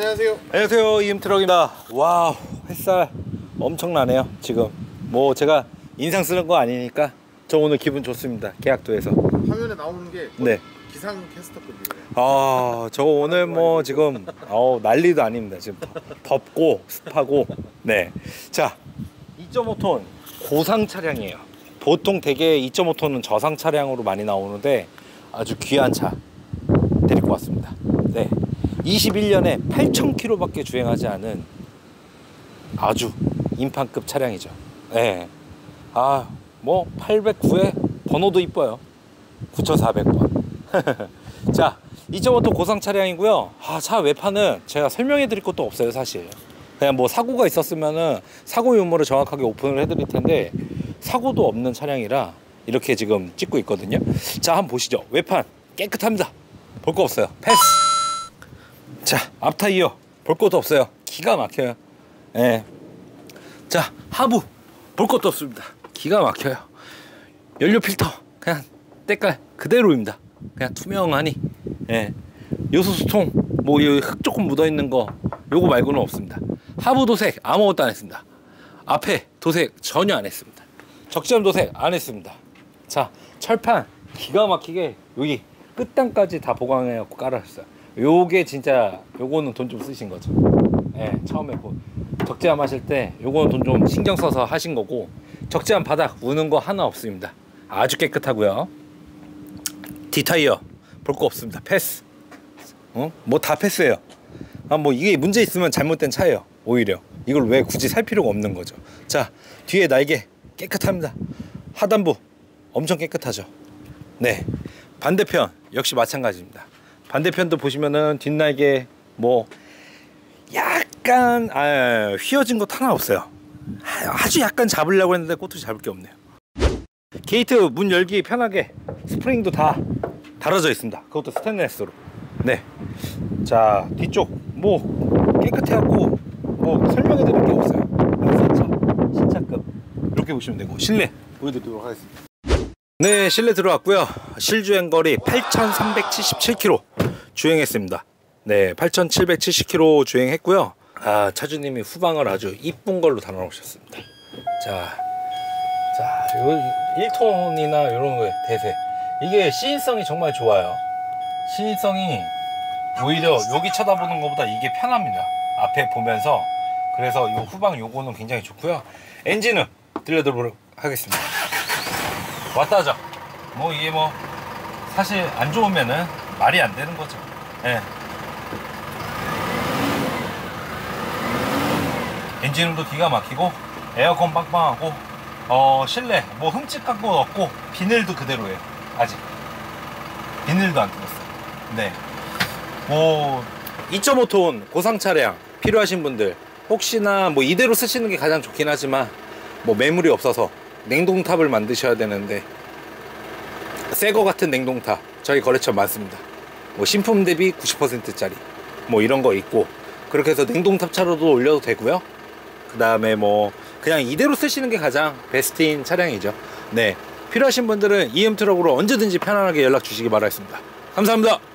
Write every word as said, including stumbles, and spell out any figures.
안녕하세요. 안녕하세요. 이엠트럭입니다. 와우, 햇살 엄청나네요. 지금 뭐 제가 인상 쓰는 거 아니니까 저 오늘 기분 좋습니다. 계약도 해서. 화면에 나오는 게 네. 기상 캐스터급이에요. 아, 저 오늘 뭐 지금 어우, 난리도 아닙니다. 지금 덥고 습하고. 네. 자, 이 점 오 톤 고상 차량이에요. 보통 대개 이 점 오 톤은 저상 차량으로 많이 나오는데 아주 귀한 차 데리고 왔습니다. 네. 이십일 년에 팔천 킬로미터밖에 주행하지 않은 아주 인판급 차량이죠. 네. 아, 뭐 팔백구에 번호도 이뻐요. 구천사백 번. 자, 이 점 오 톤 고상 차량이고요. 아, 차 외판은 제가 설명해 드릴 것도 없어요, 사실. 그냥 뭐 사고가 있었으면은 사고 유무를 정확하게 오픈을 해 드릴 텐데 사고도 없는 차량이라 이렇게 지금 찍고 있거든요. 자, 한번 보시죠. 외판 깨끗합니다. 볼 거 없어요. 패스. 자, 앞타이어 볼 것도 없어요. 기가 막혀요. 예. 네. 자, 하부 볼 것도 없습니다. 기가 막혀요. 연료 필터 그냥 때깔 그대로입니다. 그냥 투명하니. 예. 요소수통 뭐 흙 조금 묻어 있는 거 요거 말고는 없습니다. 하부 도색 아무것도 안 했습니다. 앞에 도색 전혀 안 했습니다. 적재함 도색 안 했습니다. 자, 철판 기가 막히게 여기 끝단까지 다 보강해갖고 깔아줬어요. 요게 진짜 요거는 돈 좀 쓰신 거죠. 예, 처음에 뭐 적재함 하실 때 요거는 돈 좀 신경 써서 하신 거고, 적재함 바닥 우는 거 하나 없습니다. 아주 깨끗하고요. 뒷타이어 볼 거 없습니다. 패스. 어? 뭐 다 패스예요. 아, 뭐 이게 문제 있으면 잘못된 차예요. 오히려 이걸 왜 굳이 살 필요가 없는 거죠. 자, 뒤에 날개 깨끗합니다. 하단부 엄청 깨끗하죠. 네. 반대편 역시 마찬가지입니다. 반대편도 보시면은 뒷날개 뭐 약간 아, 휘어진 것 하나 없어요. 아주 약간 잡으려고 했는데 꼬투리 잡을 게 없네요. 게이트 문 열기 편하게 스프링도 다 달아져 있습니다. 그것도 스테인레스로. 네. 자, 뒤쪽 뭐 깨끗해갖고 뭐 설명해 드릴 게 없어요. 신차, 신차급 이렇게 보시면 되고, 실내 보여드리도록 하겠습니다. 네, 실내 들어왔고요. 실주행 거리 팔천삼백칠십칠 킬로미터 주행했습니다. 네, 팔천칠백칠십 킬로미터 주행했고요. 아, 차주님이 후방을 아주 이쁜 걸로 달아놓으셨습니다. 자, 자, 요 일 톤이나 이런 거 대세, 이게 시인성이 정말 좋아요. 시인성이 오히려 여기 쳐다보는 것보다 이게 편합니다. 앞에 보면서. 그래서 이 후방 요거는 굉장히 좋고요. 엔진은 들려드리도록 하겠습니다. 왔다죠. 뭐 이게 뭐 사실 안 좋으면은 말이 안 되는 거죠. 예. 엔진음도 기가 막히고 에어컨 빵빵하고 어 실내 뭐 흠집한 건 없고 비닐도 그대로예요. 아직 비닐도 안 뜯었어요. 네. 뭐 이 점 오 톤 고상 차량 필요하신 분들 혹시나 뭐 이대로 쓰시는 게 가장 좋긴 하지만 뭐 매물이 없어서 냉동탑을 만드셔야 되는데 새거 같은 냉동탑 저희 거래처 많습니다. 뭐 신품 대비 구십 퍼센트 짜리 뭐 이런 거 있고, 그렇게 해서 냉동탑 차로도 올려도 되고요. 그 다음에 뭐 그냥 이대로 쓰시는 게 가장 베스트인 차량이죠. 네, 필요하신 분들은 이엠트럭으로 언제든지 편안하게 연락 주시기 바라겠습니다. 감사합니다.